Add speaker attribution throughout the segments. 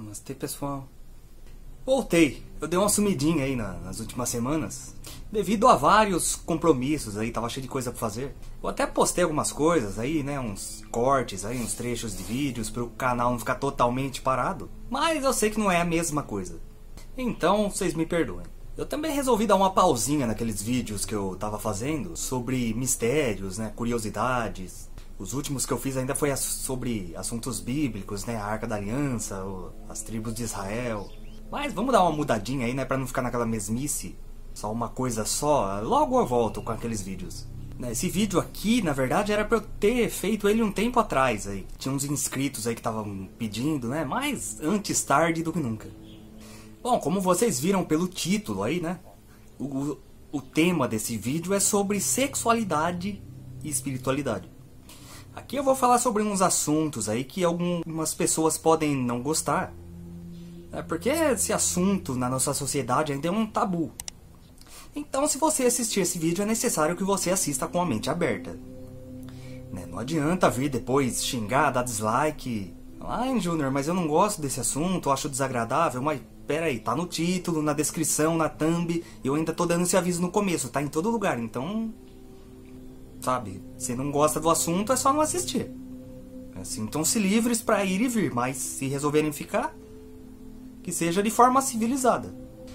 Speaker 1: Namastê, pessoal. Voltei. Eu dei uma sumidinha aí nas últimas semanas. Devido a vários compromissos aí, tava cheio de coisa pra fazer. Eu até postei algumas coisas aí, né? Uns cortes aí, uns trechos de vídeos pro canal não ficar totalmente parado. Mas eu sei que não é a mesma coisa. Então, vocês me perdoem. Eu também resolvi dar uma pausinha naqueles vídeos que eu tava fazendo sobre mistérios, né? Curiosidades. Os últimos que eu fiz ainda foi sobre assuntos bíblicos, né? A Arca da Aliança, as tribos de Israel. Mas vamos dar uma mudadinha aí, né? Pra não ficar naquela mesmice. Só uma coisa só. Logo eu volto com aqueles vídeos. Esse vídeo aqui, na verdade, era pra eu ter feito ele um tempo atrás aí. Tinha uns inscritos aí que estavam pedindo, né? Mas antes tarde do que nunca. Bom, como vocês viram pelo título aí, né? O tema desse vídeo é sobre sexualidade e espiritualidade. Aqui eu vou falar sobre uns assuntos aí que algumas pessoas podem não gostar. Porque esse assunto na nossa sociedade ainda é um tabu. Então, se você assistir esse vídeo, é necessário que você assista com a mente aberta. Não adianta vir depois xingar, dar dislike. Ai, Júnior, mas eu não gosto desse assunto, eu acho desagradável. Mas pera aí, tá no título, na descrição, na thumb. Eu ainda tô dando esse aviso no começo, tá em todo lugar. Então, sabe, se não gosta do assunto, é só não assistir. Sintam-se livres pra ir e vir, mas se resolverem ficar, que seja de forma civilizada.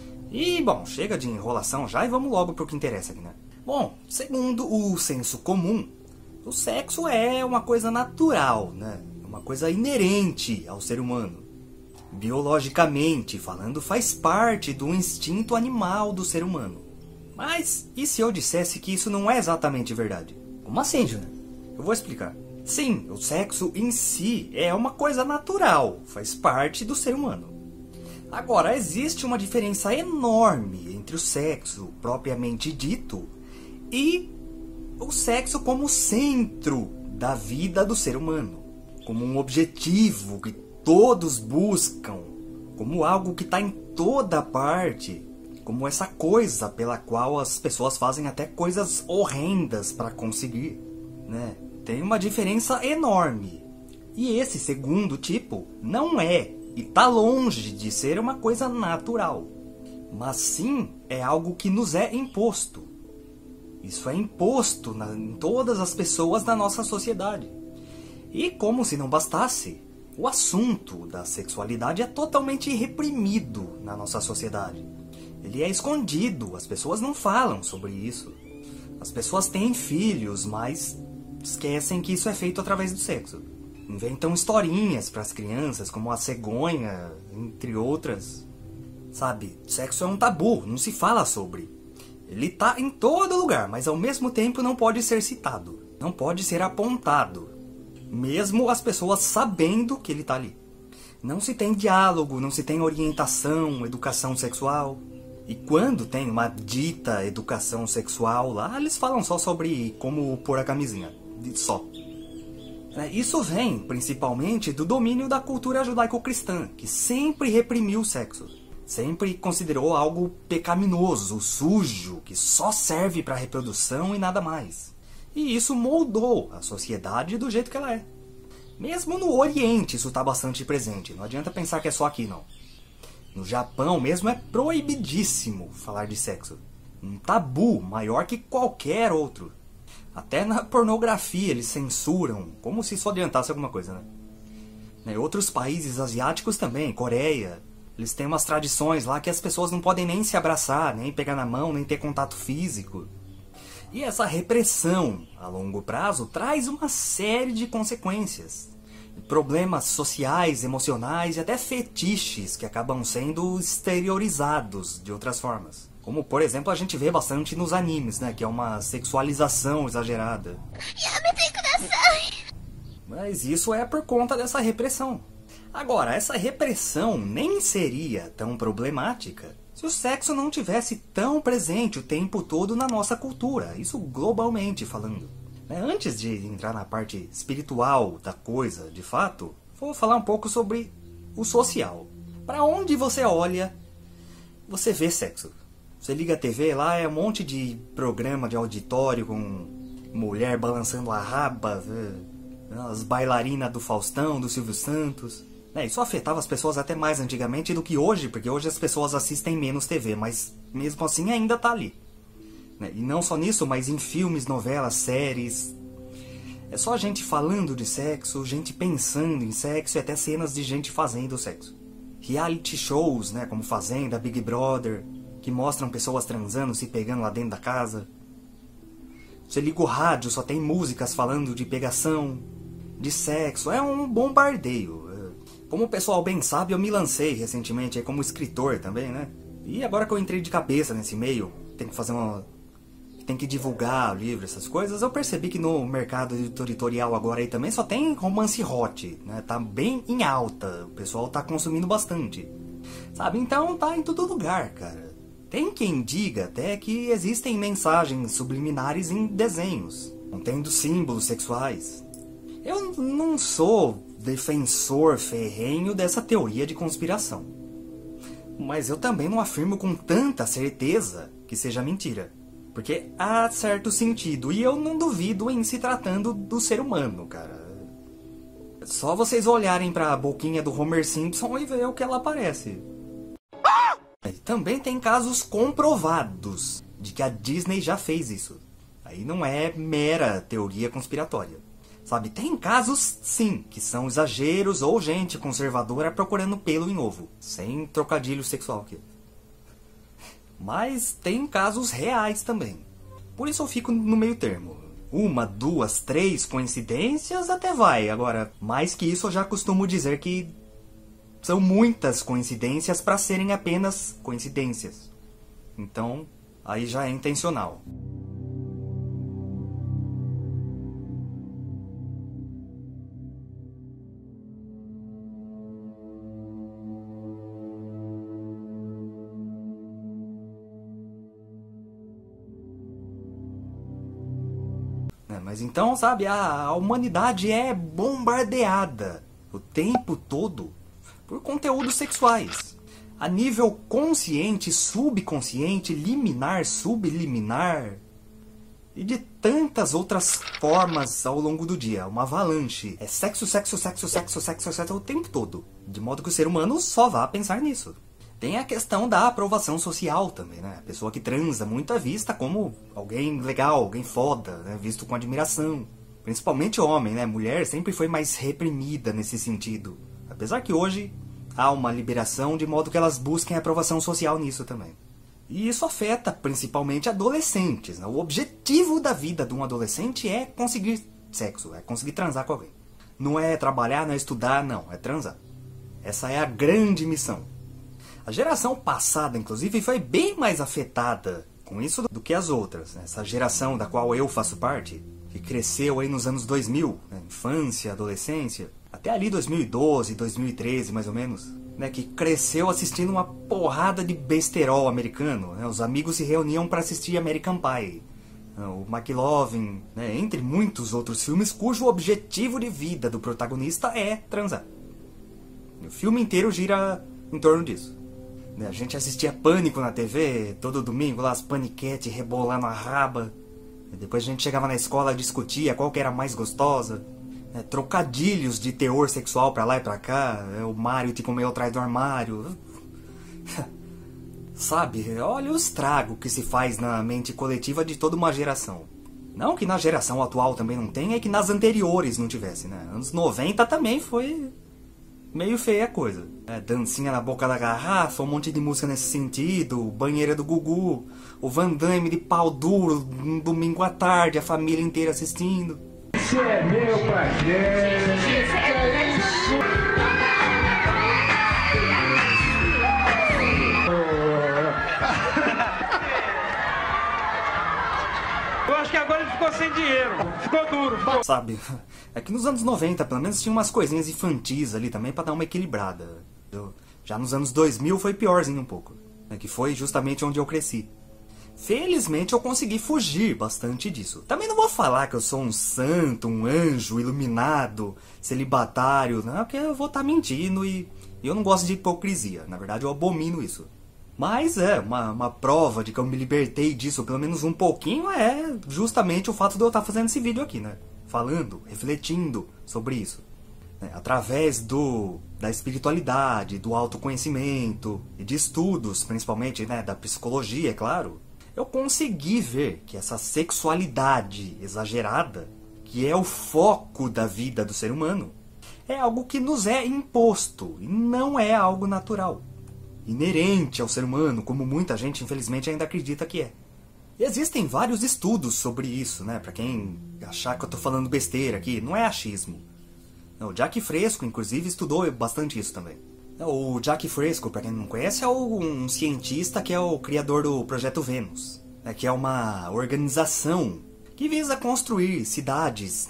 Speaker 1: E, bom, chega de enrolação já e vamos logo pro que interessa aqui, né? Bom, segundo o senso comum, o sexo é uma coisa natural, né? Uma coisa inerente ao ser humano. Biologicamente falando, faz parte do instinto animal do ser humano. Mas, e se eu dissesse que isso não é exatamente verdade? Como assim, Júnior? Eu vou explicar. Sim, o sexo em si é uma coisa natural, faz parte do ser humano. Agora, existe uma diferença enorme entre o sexo propriamente dito e o sexo como centro da vida do ser humano. Como um objetivo que todos buscam, como algo que está em toda parte, como essa coisa pela qual as pessoas fazem até coisas horrendas para conseguir, né? Tem uma diferença enorme. E esse segundo tipo não é, e está longe de ser uma coisa natural, mas sim é algo que nos é imposto. Isso é imposto em todas as pessoas da nossa sociedade. E como se não bastasse, o assunto da sexualidade é totalmente reprimido na nossa sociedade. Ele é escondido, as pessoas não falam sobre isso. As pessoas têm filhos, mas esquecem que isso é feito através do sexo. Inventam historinhas para as crianças, como a cegonha, entre outras. Sabe, sexo é um tabu, não se fala sobre. Ele tá em todo lugar, mas ao mesmo tempo não pode ser citado. Não pode ser apontado. Mesmo as pessoas sabendo que ele tá ali. Não se tem diálogo, não se tem orientação, educação sexual. E quando tem uma dita educação sexual lá, eles falam só sobre como pôr a camisinha. Só. Isso vem, principalmente, do domínio da cultura judaico-cristã, que sempre reprimiu o sexo. Sempre considerou algo pecaminoso, sujo, que só serve para reprodução e nada mais. E isso moldou a sociedade do jeito que ela é. Mesmo no Oriente isso está bastante presente, não adianta pensar que é só aqui não. No Japão mesmo é proibidíssimo falar de sexo. Um tabu maior que qualquer outro. Até na pornografia eles censuram, como se isso adiantasse alguma coisa, né? Outros países asiáticos também, Coreia, eles têm umas tradições lá que as pessoas não podem nem se abraçar, nem pegar na mão, nem ter contato físico. E essa repressão a longo prazo traz uma série de consequências. Problemas sociais, emocionais e até fetiches que acabam sendo exteriorizados de outras formas. Como, por exemplo, a gente vê bastante nos animes, né? Que é uma sexualização exagerada. Mas isso é por conta dessa repressão. Agora, essa repressão nem seria tão problemática se o sexo não tivesse tão presente o tempo todo na nossa cultura. Isso globalmente falando. Antes de entrar na parte espiritual da coisa, de fato, vou falar um pouco sobre o social. Para onde você olha, você vê sexo. Você liga a TV, lá é um monte de programa de auditório com mulher balançando a raba, as bailarinas do Faustão, do Silvio Santos. Isso afetava as pessoas até mais antigamente do que hoje, porque hoje as pessoas assistem menos TV, mas mesmo assim ainda tá ali. E não só nisso, mas em filmes, novelas, séries. É só gente falando de sexo, gente pensando em sexo e até cenas de gente fazendo sexo. Reality shows, como Fazenda, Big Brother, que mostram pessoas transando, se pegando lá dentro da casa. Você liga o rádio, só tem músicas falando de pegação, de sexo. É um bombardeio. Como o pessoal bem sabe, eu me lancei recentemente como escritor também, E agora que eu entrei de cabeça nesse meio, tem que divulgar o livro, essas coisas, eu percebi que no mercado editorial agora aí também só tem romance hot, Tá bem em alta, o pessoal tá consumindo bastante, sabe? Então tá em todo lugar, cara. Tem quem diga até que existem mensagens subliminares em desenhos, contendo símbolos sexuais. Eu não sou defensor ferrenho dessa teoria de conspiração, mas eu também não afirmo com tanta certeza que seja mentira. Porque há certo sentido, e eu não duvido em se tratando do ser humano, cara. É só vocês olharem pra boquinha do Homer Simpson e ver o que ela parece. Também tem casos comprovados de que a Disney já fez isso. Aí não é mera teoria conspiratória. Sabe, tem casos, sim, que são exageros ou gente conservadora procurando pelo em ovo. Sem trocadilho sexual aqui. Mas tem casos reais também. Por isso eu fico no meio termo. 1, 2, 3 coincidências até vai. Agora, mais que isso eu já costumo dizer que são muitas coincidências para serem apenas coincidências. Então, aí já é intencional. Mas então, sabe, a humanidade é bombardeada o tempo todo por conteúdos sexuais. A nível consciente, subconsciente, liminar, subliminar e de tantas outras formas ao longo do dia. Uma avalanche. É sexo, sexo, sexo, sexo, sexo, sexo o tempo todo. De modo que o ser humano só vá pensar nisso. Tem a questão da aprovação social também, A pessoa que transa muito é vista como alguém legal, alguém foda, Visto com admiração. Principalmente homem, Mulher sempre foi mais reprimida nesse sentido. Apesar que hoje há uma liberação de modo que elas busquem aprovação social nisso também. E isso afeta principalmente adolescentes, O objetivo da vida de um adolescente é conseguir sexo, é conseguir transar com alguém. Não é trabalhar, não é estudar, não, é transar. Essa é a grande missão. A geração passada, inclusive, foi bem mais afetada com isso do que as outras. Essa geração da qual eu faço parte, que cresceu aí nos anos 2000, infância, adolescência, até ali 2012, 2013 mais ou menos, que cresceu assistindo uma porrada de besterol americano. Os amigos se reuniam para assistir American Pie, o McLovin, entre muitos outros filmes cujo objetivo de vida do protagonista é transar. O filme inteiro gira em torno disso. A gente assistia Pânico na TV, todo domingo lá, as paniquetes rebolando a raba. E depois a gente chegava na escola e discutia qual que era mais gostosa. Trocadilhos de teor sexual pra lá e pra cá. O Mario te comeu atrás do armário. Sabe, olha o estrago que se faz na mente coletiva de toda uma geração. Não que na geração atual também não tenha, é que nas anteriores não tivesse, Anos 90 também foi meio feia a coisa. Dancinha na boca da garrafa, um monte de música nesse sentido, banheira do Gugu, o Van Damme de pau duro, um domingo à tarde, a família inteira assistindo.
Speaker 2: Isso é meu parceiro. Eu acho que agora ele ficou sem dinheiro, ficou duro.
Speaker 1: Sabe, é que nos anos 90 pelo menos tinha umas coisinhas infantis ali também pra dar uma equilibrada. Já nos anos 2000 foi piorzinho um pouco, que foi justamente onde eu cresci. Felizmente eu consegui fugir bastante disso. Também não vou falar que eu sou um santo, um anjo, iluminado, celibatário, não, porque eu vou estar mentindo e eu não gosto de hipocrisia. Na verdade eu abomino isso. Mas uma prova de que eu me libertei disso, pelo menos um pouquinho, é justamente o fato de eu estar fazendo esse vídeo aqui, Falando, refletindo sobre isso. né? Através da espiritualidade, do autoconhecimento e de estudos, principalmente, né, da psicologia, é claro, eu consegui ver que essa sexualidade exagerada, que é o foco da vida do ser humano, é algo que nos é imposto e não é algo natural, inerente ao ser humano, como muita gente infelizmente ainda acredita que é. E existem vários estudos sobre isso, né? Pra quem achar que eu tô falando besteira aqui, não é achismo. O Jacque Fresco, inclusive, estudou bastante isso também. O Jacque Fresco, pra quem não conhece, é um cientista que é o criador do Projeto Vênus, né? Que é uma organização que visa construir cidades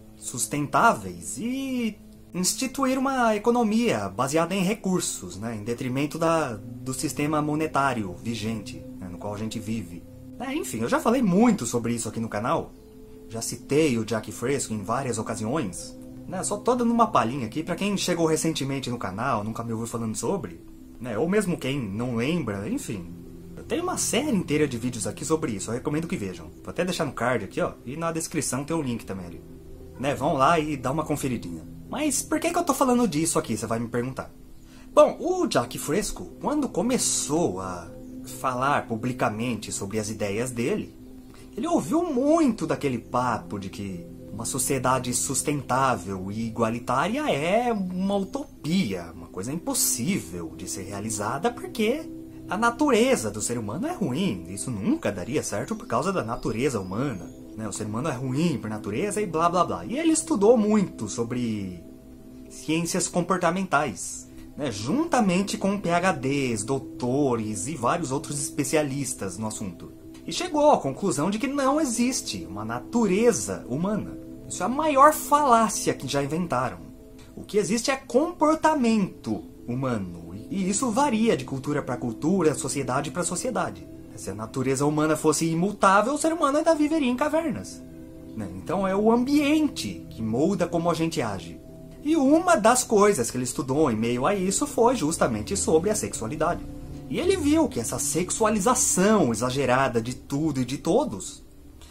Speaker 1: sustentáveis e instituir uma economia baseada em recursos, né? Em detrimento do sistema monetário vigente, né? No qual a gente vive. Enfim, eu já falei muito sobre isso aqui no canal. Já citei o Jacque Fresco em várias ocasiões. Né? Só tô dando uma palhinha aqui pra quem chegou recentemente no canal, nunca me ouviu falando sobre. Né? Ou mesmo quem não lembra, enfim. Eu tenho uma série inteira de vídeos aqui sobre isso, eu recomendo que vejam. Vou até deixar no card aqui, ó. E na descrição tem um link também ali. Né? Vão lá e dá uma conferidinha. Mas por que eu tô falando disso aqui, você vai me perguntar. Bom, o Jacque Fresco, quando começou a falar publicamente sobre as ideias dele, ele ouviu muito daquele papo de que uma sociedade sustentável e igualitária é uma utopia, uma coisa impossível de ser realizada porque a natureza do ser humano é ruim, isso nunca daria certo por causa da natureza humana, né? O ser humano é ruim por natureza e blá blá blá. E ele estudou muito sobre ciências comportamentais, né, juntamente com PhDs, doutores e vários outros especialistas no assunto. E chegou à conclusão de que não existe uma natureza humana. Isso é a maior falácia que já inventaram. O que existe é comportamento humano. E isso varia de cultura para cultura, sociedade para sociedade. Se a natureza humana fosse imutável, o ser humano ainda viveria em cavernas. Né? Então é o ambiente que molda como a gente age. E uma das coisas que ele estudou em meio a isso foi justamente sobre a sexualidade. E ele viu que essa sexualização exagerada de tudo e de todos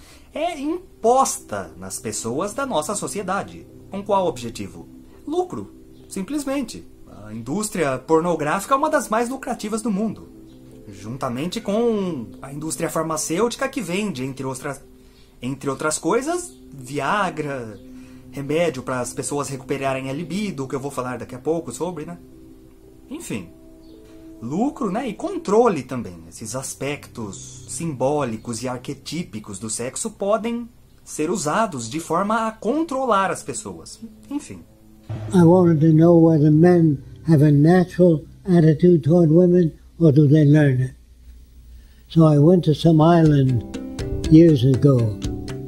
Speaker 1: é imposta nas pessoas da nossa sociedade. Com qual objetivo? Lucro, simplesmente. A indústria pornográfica é uma das mais lucrativas do mundo, juntamente com a indústria farmacêutica que vende, entre outras coisas, Viagra, remédio para as pessoas recuperarem a libido, que eu vou falar daqui a pouco sobre, né? Enfim, lucro, né? E controle também. Esses aspectos simbólicos e arquetípicos do sexo podem ser usados de forma a controlar as pessoas. Enfim.
Speaker 3: I wanted to know whether men have a natural attitude toward women or do they learn it. So I went to some island years ago.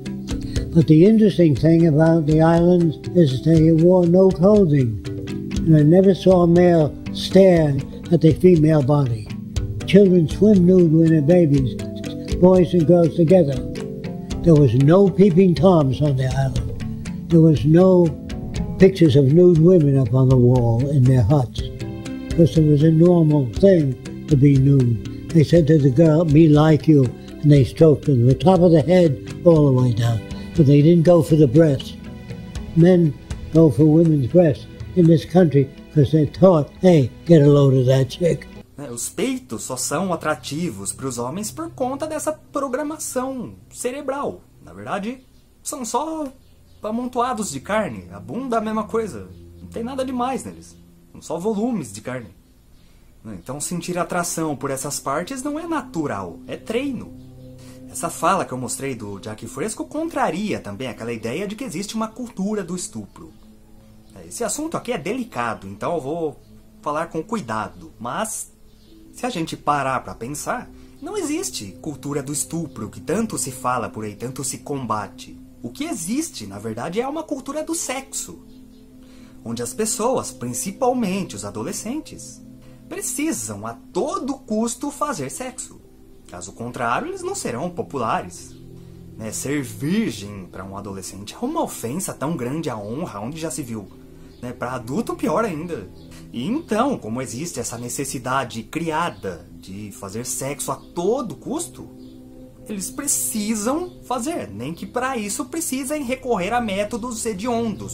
Speaker 3: But the interesting thing about the islands is they wore no clothing. And I never saw a male stare at the female body. Children swim nude when they're babies, boys and girls together. There was no peeping toms on the island. There was no pictures of nude women up on the wall in their huts. Because it was a normal thing to be nude. They said to the girl, "Me like you," and they stroked her from the top of the head all the way down. But they didn't go for the breasts. Men go for women's breasts in this country because they're taught, hey, get a load of that chick.
Speaker 1: Os peitos só são atrativos para os homens por conta dessa programação cerebral. Na verdade, são só amontoados de carne. A bunda é a mesma coisa. Não tem nada demais neles. São só volumes de carne. Então sentir atração por essas partes não é natural, é treino. Essa fala que eu mostrei do Jacque Fresco contraria também aquela ideia de que existe uma cultura do estupro. Esse assunto aqui é delicado, então eu vou falar com cuidado. Mas, se a gente parar para pensar, não existe cultura do estupro que tanto se fala por aí, tanto se combate. O que existe, na verdade, é uma cultura do sexo, onde as pessoas, principalmente os adolescentes, precisam a todo custo fazer sexo. Caso contrário, eles não serão populares. Ser virgem para um adolescente é uma ofensa tão grande à honra, onde já se viu. Para adulto, pior ainda. E então, como existe essa necessidade criada de fazer sexo a todo custo, eles precisam fazer, nem que para isso precisem recorrer a métodos hediondos,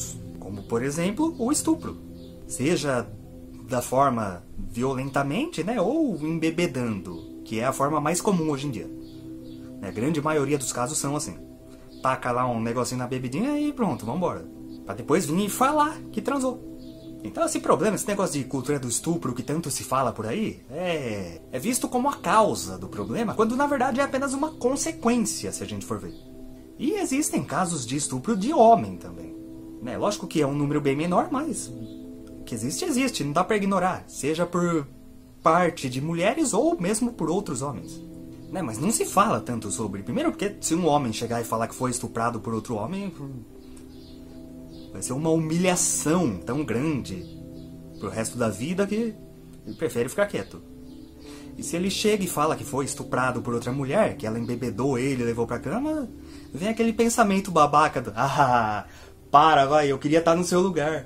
Speaker 1: como por exemplo o estupro, seja da forma violentamente, né, ou embebedando, que é a forma mais comum hoje em dia. A grande maioria dos casos são assim. Taca lá um negocinho na bebidinha e pronto, vambora. Pra depois vir e falar que transou. Então esse problema, esse negócio de cultura do estupro que tanto se fala por aí, é visto como a causa do problema, quando na verdade é apenas uma consequência, se a gente for ver. E existem casos de estupro de homem também. Né? Lógico que é um número bem menor, mas que existe, não dá pra ignorar. Seja por parte de mulheres ou mesmo por outros homens. Né? Mas não se fala tanto sobre. Primeiro porque se um homem chegar e falar que foi estuprado por outro homem, vai ser uma humilhação tão grande pro resto da vida que ele prefere ficar quieto. E se ele chega e fala que foi estuprado por outra mulher, que ela embebedou ele, levou pra cama, vem aquele pensamento babaca do para, vai, eu queria estar no seu lugar.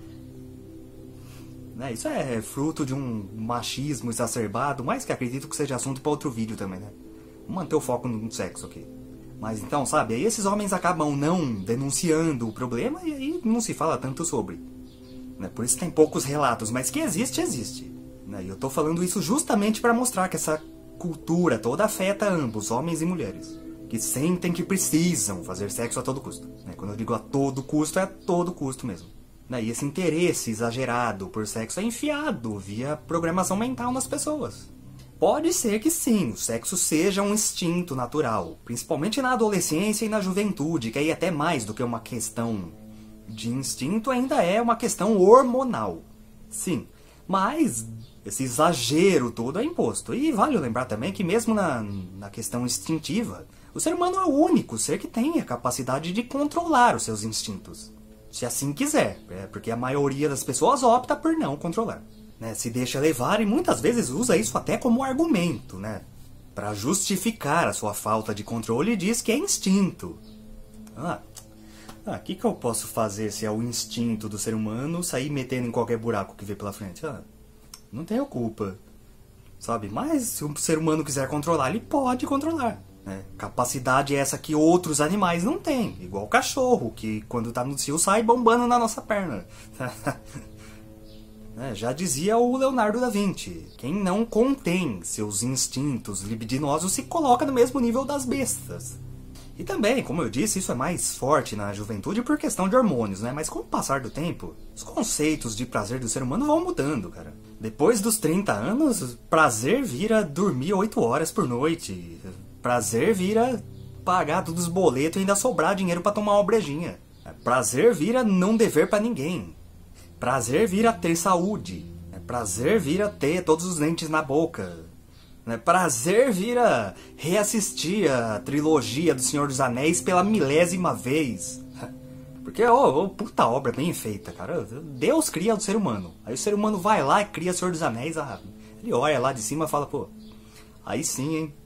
Speaker 1: Né? Isso é fruto de um machismo exacerbado, mas que acredito que seja assunto para outro vídeo também, né? Vamos manter o foco no sexo aqui. Mas então, sabe, aí esses homens acabam não denunciando o problema e aí não se fala tanto sobre. Né? Por isso tem poucos relatos, mas que existe, existe. Né? E eu tô falando isso justamente para mostrar que essa cultura toda afeta ambos, homens e mulheres. Que sentem que precisam fazer sexo a todo custo. Né? Quando eu digo a todo custo, é a todo custo mesmo. Né? E esse interesse exagerado por sexo é enfiado via programação mental nas pessoas. Pode ser que sim, o sexo seja um instinto natural, principalmente na adolescência e na juventude, que aí até mais do que uma questão de instinto, ainda é uma questão hormonal. Sim, mas esse exagero todo é imposto. E vale lembrar também que mesmo na questão instintiva, o ser humano é o único ser que tem a capacidade de controlar os seus instintos. Se assim quiser, porque a maioria das pessoas opta por não controlar. Né, se deixa levar e muitas vezes usa isso até como argumento, né? Para justificar a sua falta de controle e diz que é instinto. Que eu posso fazer se é o instinto do ser humano sair metendo em qualquer buraco que vê pela frente? Não tenho culpa, sabe? Mas se o ser humano quiser controlar, ele pode controlar. Né? Capacidade é essa que outros animais não têm, igual o cachorro, que quando tá no cio sai bombando na nossa perna. Já dizia o Leonardo da Vinci, quem não contém seus instintos libidinosos se coloca no mesmo nível das bestas. E também, como eu disse, isso é mais forte na juventude por questão de hormônios, né? Mas com o passar do tempo, os conceitos de prazer do ser humano vão mudando, cara. Depois dos 30 anos, prazer vira dormir 8 horas por noite. Prazer vira pagar todos os boletos e ainda sobrar dinheiro pra tomar uma brejinha. Prazer vira não dever pra ninguém. Prazer vira ter saúde. Prazer vira ter todos os dentes na boca. Prazer vira reassistir a trilogia do Senhor dos Anéis pela 1000ª vez. Porque, puta obra bem feita, cara. Deus cria o ser humano. Aí o ser humano vai lá e cria o Senhor dos Anéis. Ele olha lá de cima e fala, pô, aí sim, hein.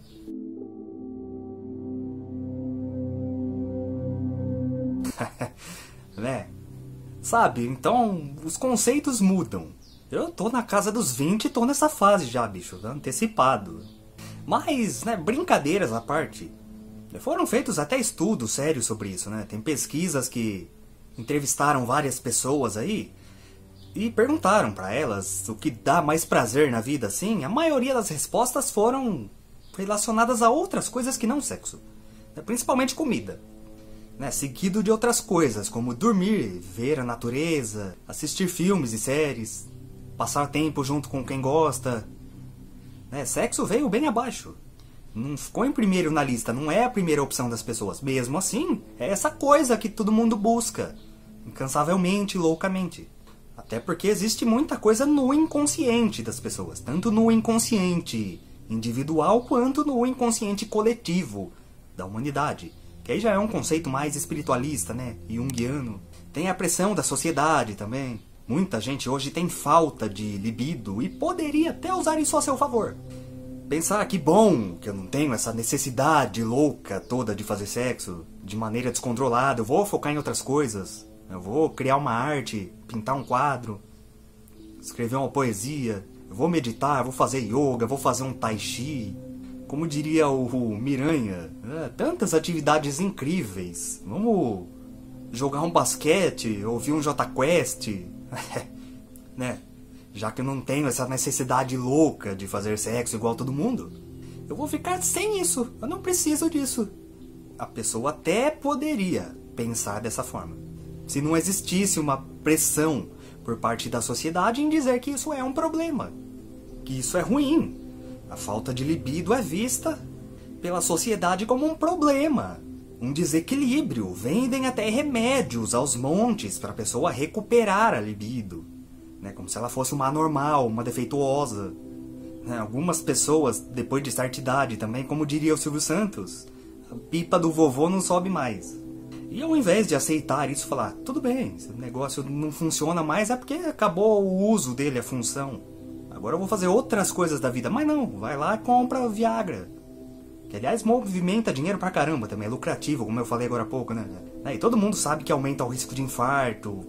Speaker 1: Né? Sabe, então os conceitos mudam. Eu tô na casa dos 20 e tô nessa fase já, bicho, antecipado. Mas, né, brincadeiras à parte, foram feitos até estudos sérios sobre isso, né? Tem pesquisas que entrevistaram várias pessoas aí e perguntaram pra elas o que dá mais prazer na vida, assim. A maioria das respostas foram relacionadas a outras coisas que não sexo, né? Principalmente comida. Né, seguido de outras coisas, como dormir, ver a natureza, assistir filmes e séries, passar tempo junto com quem gosta. Né, sexo veio bem abaixo. Não ficou em primeiro na lista, não é a primeira opção das pessoas. Mesmo assim, é essa coisa que todo mundo busca, incansavelmente, loucamente. Até porque existe muita coisa no inconsciente das pessoas, tanto no inconsciente individual quanto no inconsciente coletivo da humanidade. Que aí já é um conceito mais espiritualista, né? Junguiano. Tem a pressão da sociedade também. Muita gente hoje tem falta de libido e poderia até usar isso a seu favor. Pensar que bom que eu não tenho essa necessidade louca toda de fazer sexo de maneira descontrolada. Eu vou focar em outras coisas. Eu vou criar uma arte, pintar um quadro, escrever uma poesia. Eu vou meditar, eu vou fazer yoga, eu vou fazer um tai chi. Como diria o Miranha, tantas atividades incríveis. Vamos jogar um basquete, ouvir um Jota Quest, né? Já que eu não tenho essa necessidade louca de fazer sexo igual todo mundo, eu vou ficar sem isso, eu não preciso disso. A pessoa até poderia pensar dessa forma, se não existisse uma pressão por parte da sociedade em dizer que isso é um problema, que isso é ruim. A falta de libido é vista pela sociedade como um problema, um desequilíbrio. Vendem até remédios aos montes para a pessoa recuperar a libido, né? Como se ela fosse uma anormal, uma defeituosa. Algumas pessoas, depois de certa idade também, como diria o Silvio Santos, a pipa do vovô não sobe mais. E ao invés de aceitar isso, falar, tudo bem, esse negócio não funciona mais, é porque acabou o uso dele, a função. Agora eu vou fazer outras coisas da vida. Mas não, vai lá e compra Viagra. Que aliás movimenta dinheiro pra caramba também, é lucrativo, como eu falei agora há pouco, né? E todo mundo sabe que aumenta o risco de infarto.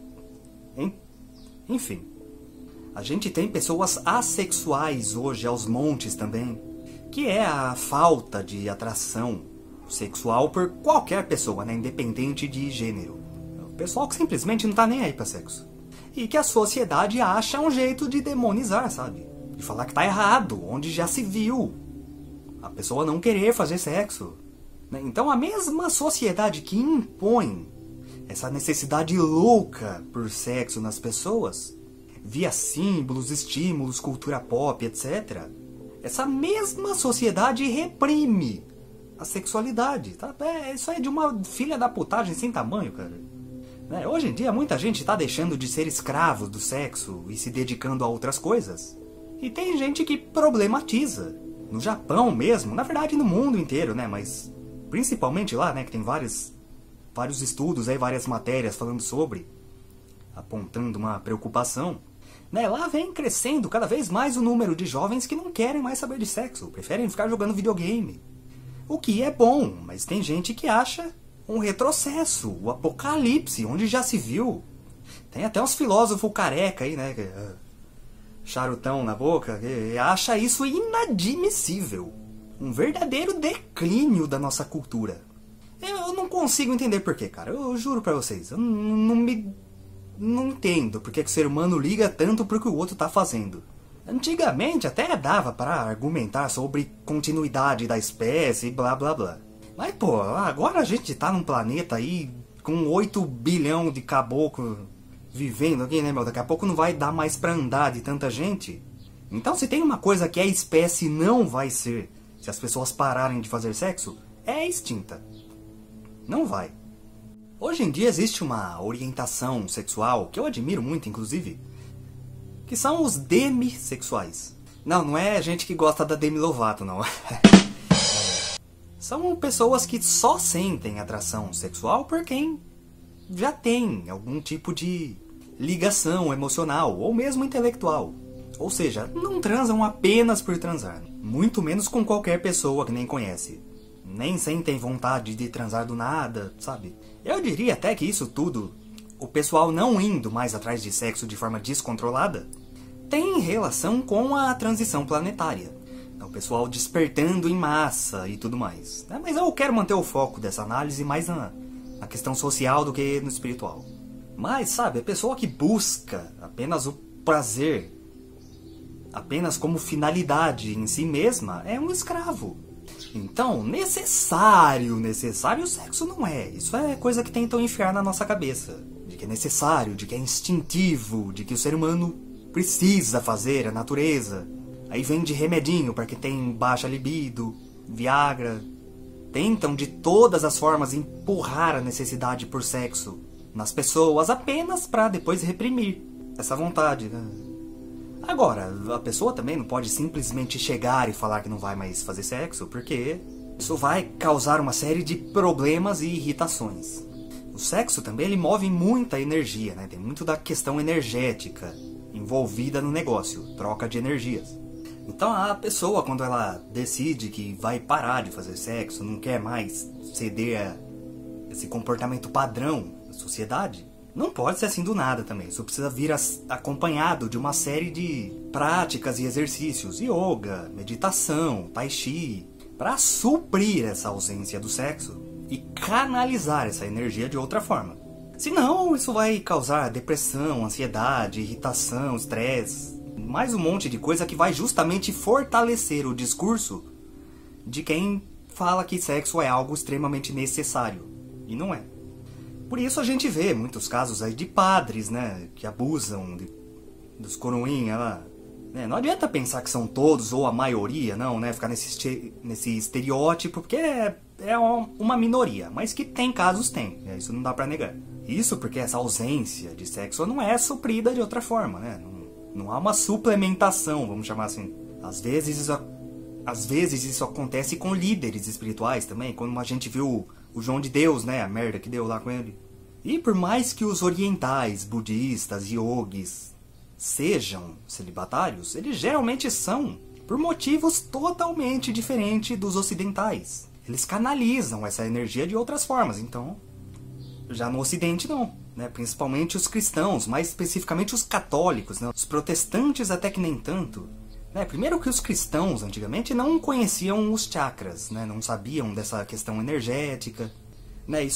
Speaker 1: Enfim. A gente tem pessoas assexuais hoje aos montes também, que é a falta de atração sexual por qualquer pessoa, né? Independente de gênero. O pessoal que simplesmente não tá nem aí pra sexo. E que a sociedade acha um jeito de demonizar, sabe? De falar que tá errado, onde já se viu a pessoa não querer fazer sexo. Então a mesma sociedade que impõe essa necessidade louca por sexo nas pessoas, via símbolos, estímulos, cultura pop, etc., essa mesma sociedade reprime a sexualidade. Tá? Isso é de uma filha da putagem sem tamanho, cara. Hoje em dia muita gente está deixando de ser escravo do sexo e se dedicando a outras coisas. E tem gente que problematiza. No Japão mesmo, na verdade no mundo inteiro, né? Mas principalmente lá, né? Que tem vários estudos, aí, várias matérias falando sobre, apontando uma preocupação. Lá vem crescendo cada vez mais o número de jovens que não querem mais saber de sexo, preferem ficar jogando videogame. O que é bom, mas tem gente que acha um retrocesso, o apocalipse, onde já se viu. Tem até uns filósofos careca aí, né? Charutão na boca, que acha isso inadmissível. Um verdadeiro declínio da nossa cultura. Eu não consigo entender por quê, cara. Eu juro pra vocês. Eu não entendo por que o ser humano liga tanto pro que o outro tá fazendo. Antigamente até dava para argumentar sobre continuidade da espécie e blá blá blá. Mas pô, agora a gente tá num planeta aí com 8 bilhão de caboclo vivendo aqui, né, meu? Daqui a pouco não vai dar mais pra andar de tanta gente. Então se tem uma coisa que a espécie não vai ser, se as pessoas pararem de fazer sexo, é extinta. Não vai. Hoje em dia existe uma orientação sexual, que eu admiro muito, inclusive, que são os demissexuais. Não é gente que gosta da Demi Lovato, não. São pessoas que só sentem atração sexual por quem já tem algum tipo de ligação emocional, ou mesmo intelectual. Ou seja, não transam apenas por transar. Muito menos com qualquer pessoa que nem conhece. Nem sentem vontade de transar do nada, sabe? Eu diria até que isso tudo, o pessoal não indo mais atrás de sexo de forma descontrolada, tem relação com a transição planetária. O pessoal despertando em massa e tudo mais. Mas eu quero manter o foco dessa análise mais na questão social do que no espiritual. Mas, sabe, a pessoa que busca apenas o prazer, apenas como finalidade em si mesma, é um escravo. Então, necessário o sexo não é. Isso é coisa que tentam enfiar na nossa cabeça. De que é necessário, de que é instintivo, de que o ser humano precisa fazer, a natureza. Aí vem de remedinho para quem tem baixa libido, Viagra. Tentam de todas as formas empurrar a necessidade por sexo nas pessoas apenas para depois reprimir essa vontade, né? Agora, a pessoa também não pode simplesmente chegar e falar que não vai mais fazer sexo, porque isso vai causar uma série de problemas e irritações. O sexo também ele move muita energia, né? Tem muito da questão energética envolvida no negócio, troca de energias. Então a pessoa, quando ela decide que vai parar de fazer sexo, não quer mais ceder a esse comportamento padrão da sociedade, não pode ser assim do nada também. Isso precisa vir acompanhado de uma série de práticas e exercícios, yoga, meditação, tai chi, para suprir essa ausência do sexo e canalizar essa energia de outra forma. Senão, isso vai causar depressão, ansiedade, irritação, estresse, mais um monte de coisa que vai justamente fortalecer o discurso de quem fala que sexo é algo extremamente necessário. E não é. Por isso a gente vê muitos casos aí de padres, né, que abusam dos coroinha lá. Não adianta pensar que são todos ou a maioria, não, né? Ficar nesse estereótipo, porque é uma minoria. Mas que tem casos, tem. Isso não dá pra negar. Isso porque essa ausência de sexo não é suprida de outra forma, né? Não há uma suplementação, vamos chamar assim. Às vezes isso acontece com líderes espirituais também, como a gente viu o João de Deus, né? A merda que deu lá com ele. E por mais que os orientais, budistas, yogis sejam celibatários, eles geralmente são por motivos totalmente diferentes dos ocidentais. Eles canalizam essa energia de outras formas, então já no ocidente não, né? Principalmente os cristãos, mais especificamente os católicos, né? Os protestantes até que nem tanto, né? Primeiro que os cristãos antigamente não conheciam os chakras, né? Não sabiam dessa questão energética, né?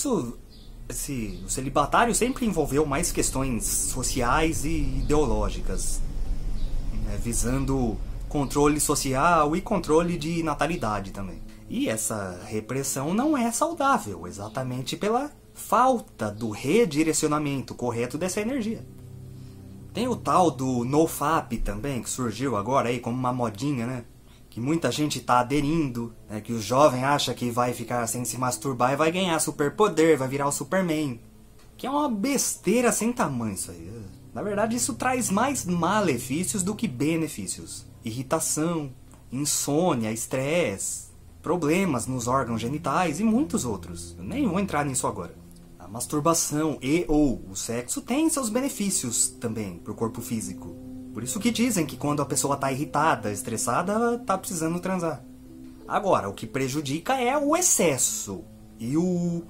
Speaker 1: O celibatário sempre envolveu mais questões sociais e ideológicas, né, visando controle social e controle de natalidade também. E essa repressão não é saudável, exatamente pela falta do redirecionamento correto dessa energia. Tem o tal do NoFap também, que surgiu agora aí como uma modinha, né? Que muita gente tá aderindo, né? Que o jovem acha que vai ficar sem se masturbar e vai ganhar superpoder, vai virar o Superman. Que é uma besteira sem tamanho isso aí. Na verdade, isso traz mais malefícios do que benefícios. Irritação, insônia, estresse, problemas nos órgãos genitais e muitos outros. Eu nem vou entrar nisso agora. A masturbação ou o sexo tem seus benefícios também para o corpo físico. Por isso que dizem que quando a pessoa está irritada, estressada, ela está precisando transar. Agora, o que prejudica é o excesso e o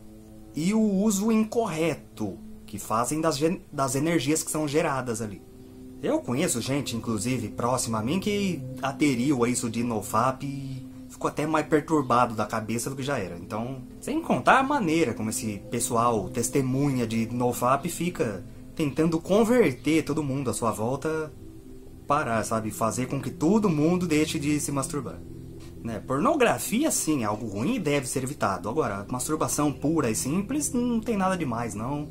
Speaker 1: uso incorreto que fazem das energias que são geradas ali. Eu conheço gente, inclusive, próxima a mim, que aderiu a isso de NoFap e ficou até mais perturbado da cabeça do que já era. Então, sem contar a maneira como esse pessoal testemunha de NoFap fica tentando converter todo mundo à sua volta para, sabe, fazer com que todo mundo deixe de se masturbar. Né? Pornografia, sim, é algo ruim e deve ser evitado. Agora, masturbação pura e simples não tem nada demais, não.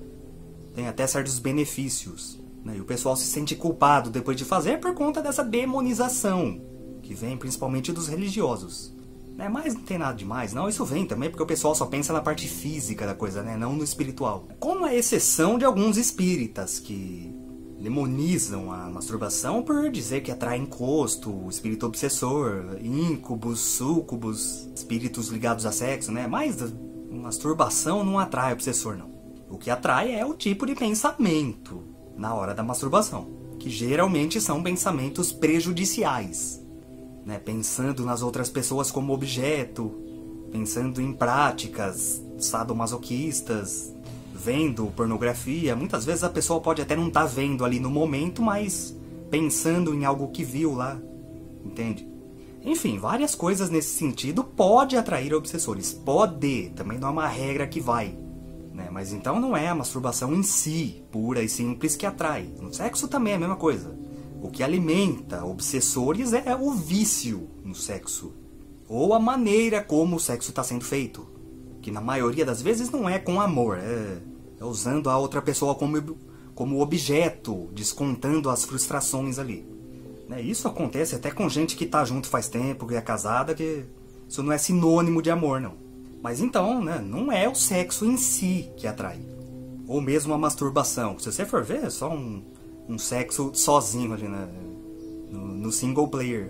Speaker 1: Tem até certos benefícios. Né? E o pessoal se sente culpado depois de fazer por conta dessa demonização, que vem principalmente dos religiosos. Né? Mas não tem nada demais, não. Isso vem também porque o pessoal só pensa na parte física da coisa, né? Não no espiritual. Com a exceção de alguns espíritas que demonizam a masturbação por dizer que atrai encosto, espírito obsessor, íncubos, súcubos, espíritos ligados a sexo, né? Mas a masturbação não atrai obsessor, não. O que atrai é o tipo de pensamento na hora da masturbação, que geralmente são pensamentos prejudiciais, né? Pensando nas outras pessoas como objeto, pensando em práticas sadomasoquistas, vendo pornografia. Muitas vezes a pessoa pode até não estar vendo ali no momento, mas pensando em algo que viu lá, entende? Enfim, várias coisas nesse sentido pode atrair obsessores. Pode, também não é uma regra que vai, né? Mas então não é a masturbação em si, pura e simples, que atrai. No sexo também é a mesma coisa. O que alimenta obsessores é o vício no sexo, ou a maneira como o sexo está sendo feito, que na maioria das vezes não é com amor, é usando a outra pessoa como objeto, descontando as frustrações ali. Né? Isso acontece até com gente que tá junto faz tempo, que é casada, que isso não é sinônimo de amor, não. Mas então, né, não é o sexo em si que atrai. Ou mesmo a masturbação. Se você for ver, é só um sexo sozinho ali, né, no single player.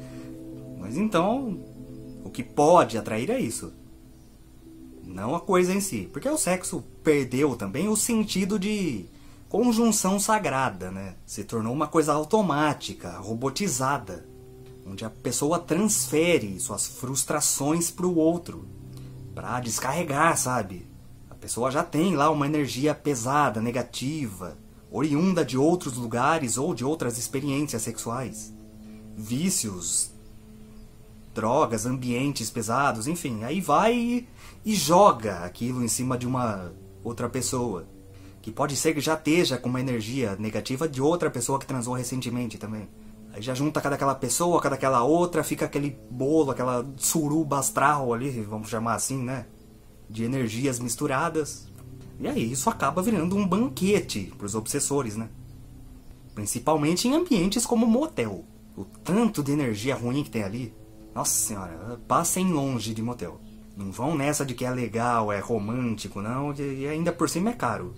Speaker 1: Mas então, o que pode atrair é isso, não a coisa em si. Porque o sexo perdeu também o sentido de conjunção sagrada, né? Se tornou uma coisa automática, robotizada, onde a pessoa transfere suas frustrações para o outro, para descarregar, sabe? A pessoa já tem lá uma energia pesada, negativa, oriunda de outros lugares ou de outras experiências sexuais. Vícios drogas, ambientes pesados, enfim. Aí vai e joga aquilo em cima de uma outra pessoa. Que pode ser que já esteja com uma energia negativa de outra pessoa que transou recentemente também. Aí já junta cada aquela pessoa, cada aquela outra, fica aquele bolo, aquela suruba astral ali, vamos chamar assim, né? De energias misturadas. E aí isso acaba virando um banquete para os obsessores, né? Principalmente em ambientes como motel. O tanto de energia ruim que tem ali. Nossa senhora, passem longe de motel. Não vão nessa de que é legal, é romântico, não, e ainda por cima é caro.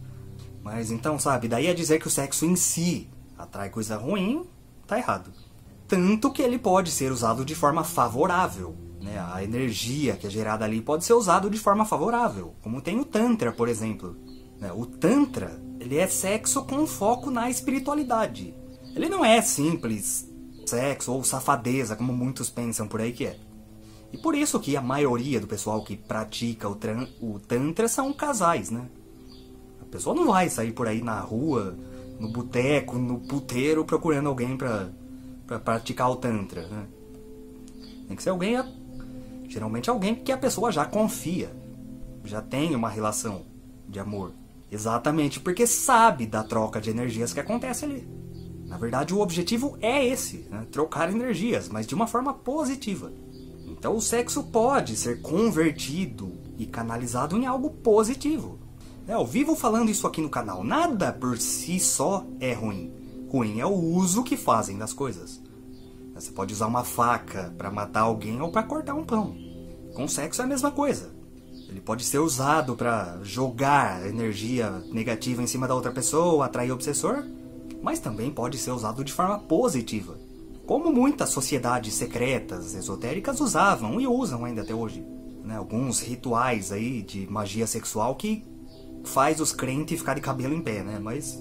Speaker 1: Mas então, sabe, daí a dizer que o sexo em si atrai coisa ruim, tá errado. Tanto que ele pode ser usado de forma favorável, né? A energia que é gerada ali pode ser usada de forma favorável, como tem o Tantra, por exemplo. O Tantra, ele é sexo com foco na espiritualidade. Ele não é simples sexo ou safadeza, como muitos pensam por aí que é. E por isso que a maioria do pessoal que pratica o Tantra são casais, né? A pessoa não vai sair por aí na rua, no boteco, no puteiro, procurando alguém pra praticar o Tantra, né? Tem que ser alguém, geralmente alguém que a pessoa já confia, já tem uma relação de amor. Exatamente, porque sabe da troca de energias que acontece ali. Na verdade, o objetivo é esse, né? Trocar energias, mas de uma forma positiva. Então o sexo pode ser convertido e canalizado em algo positivo. Eu vivo falando isso aqui no canal. Nada por si só é ruim. Ruim é o uso que fazem das coisas. Você pode usar uma faca para matar alguém ou para cortar um pão. Com sexo é a mesma coisa. Ele pode ser usado para jogar energia negativa em cima da outra pessoa, atrair obsessor, mas também pode ser usado de forma positiva. Como muitas sociedades secretas, esotéricas usavam e usam ainda até hoje. Né? Alguns rituais aí de magia sexual que faz os crentes ficar de cabelo em pé, né? Mas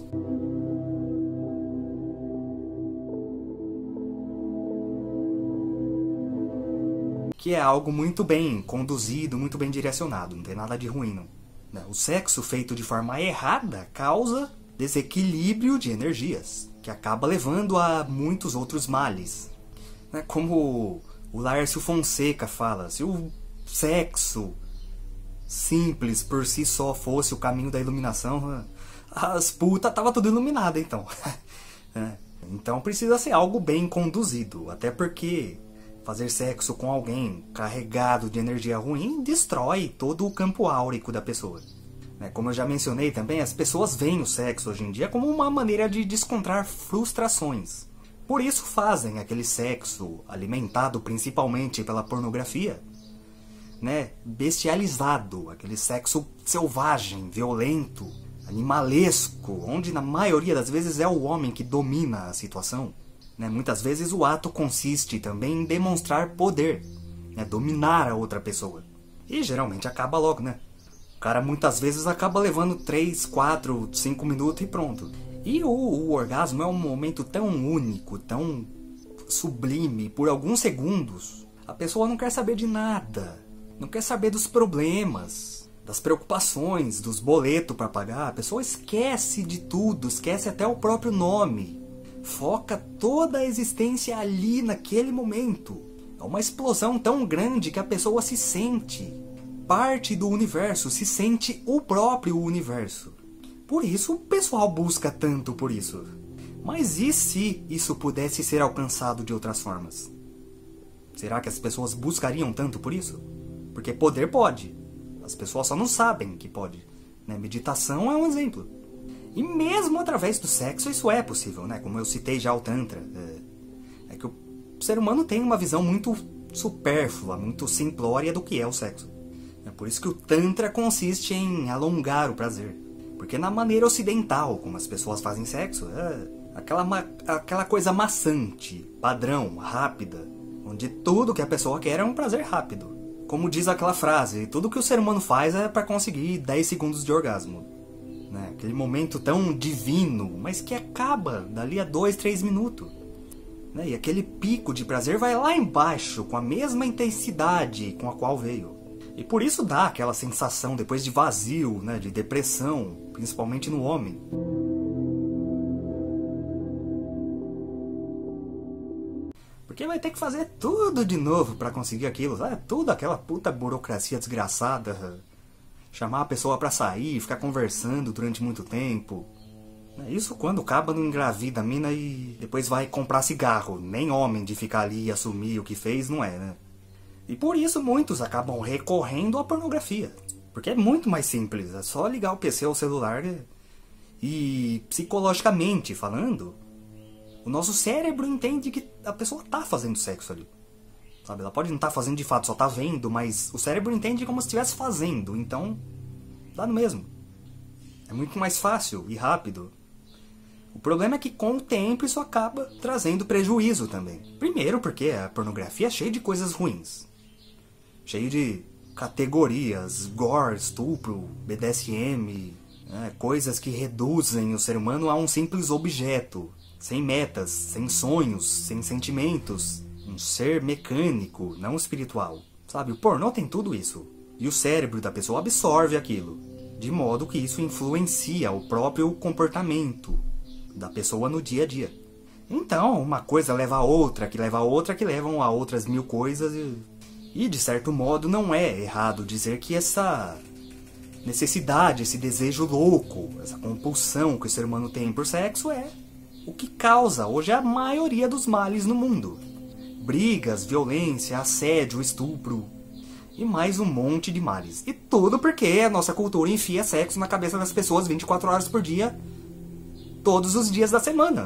Speaker 1: que é algo muito bem conduzido, muito bem direcionado, não tem nada de ruim, não. O sexo feito de forma errada causa desequilíbrio de energias, que acaba levando a muitos outros males. Como o Laércio Fonseca fala, se o sexo simples por si só fosse o caminho da iluminação, as putas tava tudo iluminada então. Então precisa ser algo bem conduzido, até porque fazer sexo com alguém carregado de energia ruim destrói todo o campo áurico da pessoa. Como eu já mencionei também, as pessoas veem o sexo hoje em dia como uma maneira de descontar frustrações. Por isso fazem aquele sexo alimentado principalmente pela pornografia, bestializado, aquele sexo selvagem, violento, animalesco, onde na maioria das vezes é o homem que domina a situação. Muitas vezes o ato consiste também em demonstrar poder, dominar a outra pessoa. E geralmente acaba logo, O cara muitas vezes acaba levando 3, 4, 5 minutos e pronto. E o orgasmo é um momento tão único, tão sublime, por alguns segundos, a pessoa não quer saber de nada. Não quer saber dos problemas, das preocupações, dos boletos para pagar. A pessoa esquece de tudo, esquece até o próprio nome. Foca toda a existência ali naquele momento. É uma explosão tão grande que a pessoa se sente parte do universo, se sente o próprio universo. Por isso o pessoal busca tanto por isso. Mas e se isso pudesse ser alcançado de outras formas? Será que as pessoas buscariam tanto por isso? Porque poder pode. As pessoas só não sabem que pode. Meditação é um exemplo. E mesmo através do sexo isso é possível, Como eu citei já o Tantra. É que o ser humano tem uma visão muito supérflua, muito simplória do que é o sexo. É por isso que o Tantra consiste em alongar o prazer. Porque na maneira ocidental, como as pessoas fazem sexo, aquela coisa maçante, padrão, rápida, onde tudo que a pessoa quer é um prazer rápido. Como diz aquela frase, tudo que o ser humano faz é para conseguir 10 segundos de orgasmo. Aquele momento tão divino, mas que acaba dali a 2, 3 minutos. E aquele pico de prazer vai lá embaixo, com a mesma intensidade com a qual veio. E por isso dá aquela sensação depois de vazio, de depressão, principalmente no homem. Porque vai ter que fazer tudo de novo pra conseguir aquilo, sabe? Tudo aquela puta burocracia desgraçada. Chamar a pessoa pra sair, ficar conversando durante muito tempo. Isso quando acaba não engravida a mina e depois vai comprar cigarro. Nem homem de ficar ali e assumir o que fez não é, né? E por isso muitos acabam recorrendo à pornografia. Porque é muito mais simples, é só ligar o PC ou o celular e psicologicamente falando, o nosso cérebro entende que a pessoa tá fazendo sexo ali. Sabe? Ela pode não estar fazendo de fato, só tá vendo, mas o cérebro entende como se estivesse fazendo, então dá no mesmo. É muito mais fácil e rápido. O problema é que com o tempo isso acaba trazendo prejuízo também. Primeiro porque a pornografia é cheia de coisas ruins. Cheio de categorias, gore, estupro, BDSM, coisas que reduzem o ser humano a um simples objeto, sem metas, sem sonhos, sem sentimentos, um ser mecânico, não espiritual. Sabe, o pornô tem tudo isso. E o cérebro da pessoa absorve aquilo, de modo que isso influencia o próprio comportamento da pessoa no dia a dia. Então, uma coisa leva a outra, que levam a outras mil coisas e de certo modo não é errado dizer que essa necessidade, esse desejo louco, essa compulsão que o ser humano tem por sexo é o que causa hoje a maioria dos males no mundo. Brigas, violência, assédio, estupro e mais um monte de males. E tudo porque a nossa cultura enfia sexo na cabeça das pessoas 24 horas por dia, todos os dias da semana.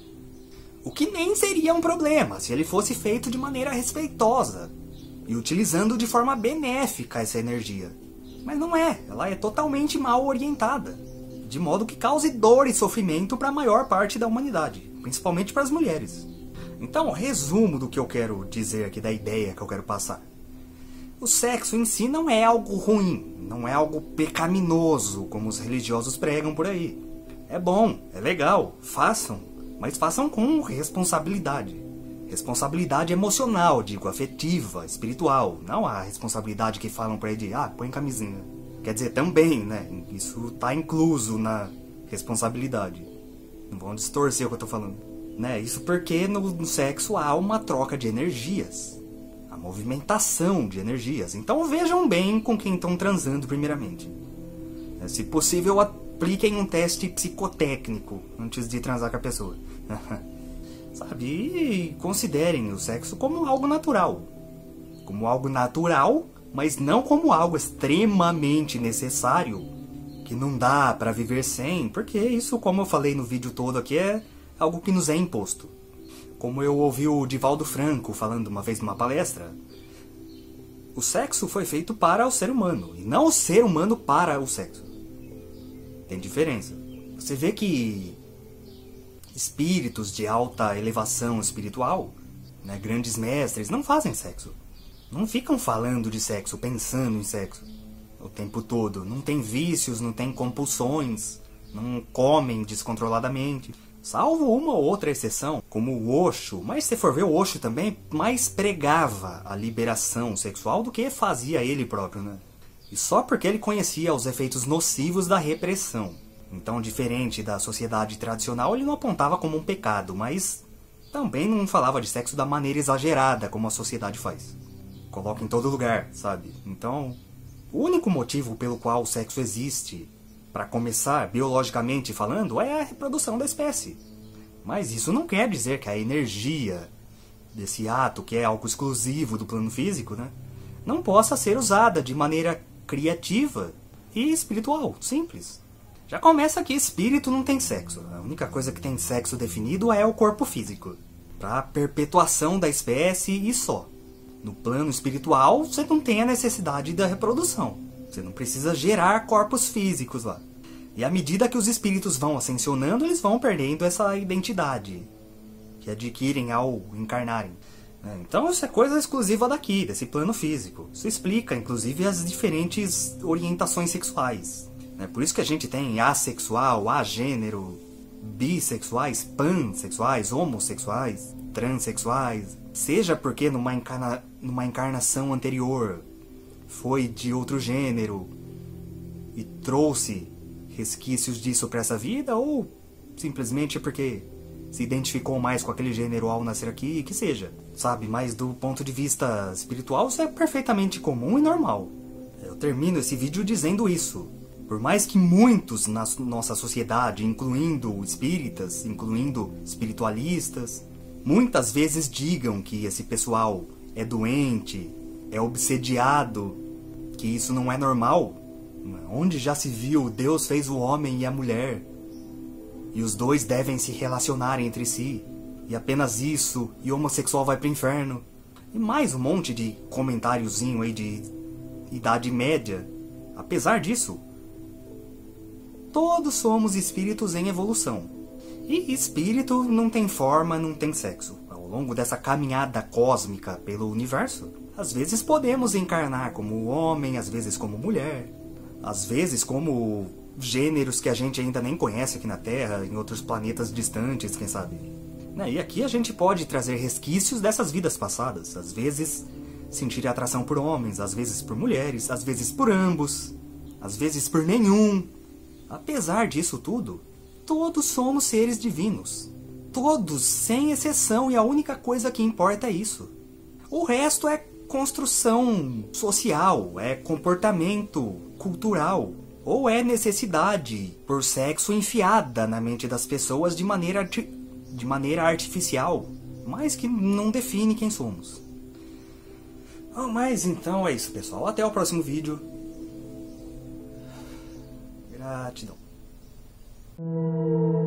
Speaker 1: O que nem seria um problema se ele fosse feito de maneira respeitosa e utilizando de forma benéfica essa energia. Mas não é, ela é totalmente mal orientada, de modo que cause dor e sofrimento para a maior parte da humanidade, principalmente para as mulheres. Então, resumo do que eu quero dizer aqui, da ideia que eu quero passar. O sexo em si não é algo ruim, não é algo pecaminoso, como os religiosos pregam por aí. É bom, é legal, façam, mas façam com responsabilidade. Responsabilidade emocional, digo, afetiva, espiritual. Não a responsabilidade que falam por aí de, põe camisinha. Quer dizer, também, né? Isso tá incluso na responsabilidade. Não vão distorcer o que eu tô falando. Né? Isso porque no sexo há uma troca de energias. A movimentação de energias. Então vejam bem com quem estão transando primeiramente. Se possível, apliquem um teste psicotécnico antes de transar com a pessoa. Sabe? E considerem o sexo como algo natural. Como algo natural, mas não como algo extremamente necessário, que não dá pra viver sem, porque isso, como eu falei no vídeo todo aqui, é algo que nos é imposto. Como eu ouvi o Divaldo Franco falando uma vez numa palestra, o sexo foi feito para o ser humano, e não o ser humano para o sexo. Tem diferença. Você vê que espíritos de alta elevação espiritual, né, grandes mestres, não fazem sexo. Não ficam falando de sexo, pensando em sexo o tempo todo. Não tem vícios, não tem compulsões, não comem descontroladamente. Salvo uma ou outra exceção, como o Osho. Mas se for ver, o Osho também mais pregava a liberação sexual do que fazia ele próprio, né? E só porque ele conhecia os efeitos nocivos da repressão. Então, diferente da sociedade tradicional, ele não apontava como um pecado, mas também não falava de sexo da maneira exagerada, como a sociedade faz. Coloca em todo lugar, sabe? Então, o único motivo pelo qual o sexo existe, para começar, biologicamente falando, é a reprodução da espécie. Mas isso não quer dizer que a energia desse ato, que é algo exclusivo do plano físico, né, não possa ser usada de maneira criativa e espiritual, simples. Já começa que espírito não tem sexo. A única coisa que tem sexo definido é o corpo físico, para a perpetuação da espécie e só. No plano espiritual, você não tem a necessidade da reprodução. Você não precisa gerar corpos físicos lá. E à medida que os espíritos vão ascensionando, eles vão perdendo essa identidade que adquirem ao encarnarem. Então isso é coisa exclusiva daqui, desse plano físico. Isso explica, inclusive, as diferentes orientações sexuais. Por isso que a gente tem assexual, agênero, bissexuais, pansexuais, homossexuais, transexuais. Seja porque numa encarnação anterior foi de outro gênero e trouxe resquícios disso para essa vida, ou simplesmente porque se identificou mais com aquele gênero ao nascer aqui, que seja, sabe? Mas do ponto de vista espiritual, isso é perfeitamente comum e normal. Eu termino esse vídeo dizendo isso. Por mais que muitos na nossa sociedade, incluindo espíritas, incluindo espiritualistas, muitas vezes digam que esse pessoal é doente, é obsediado, que isso não é normal. Onde já se viu, Deus fez o homem e a mulher, e os dois devem se relacionar entre si, e apenas isso, e homossexual vai pro inferno. E mais um monte de comentáriozinho aí de idade média. Apesar disso, todos somos espíritos em evolução. E espírito não tem forma, não tem sexo. Ao longo dessa caminhada cósmica pelo universo, às vezes podemos encarnar como homem, às vezes como mulher, às vezes como gêneros que a gente ainda nem conhece aqui na Terra, em outros planetas distantes, quem sabe. E aqui a gente pode trazer resquícios dessas vidas passadas. Às vezes sentir atração por homens, às vezes por mulheres, às vezes por ambos, às vezes por nenhum. Apesar disso tudo, todos somos seres divinos. Todos, sem exceção, e a única coisa que importa é isso. O resto é construção social, é comportamento cultural, ou é necessidade por sexo enfiada na mente das pessoas de maneira artificial, mas que não define quem somos. Mas então é isso, pessoal. Até o próximo vídeo. Gratidão.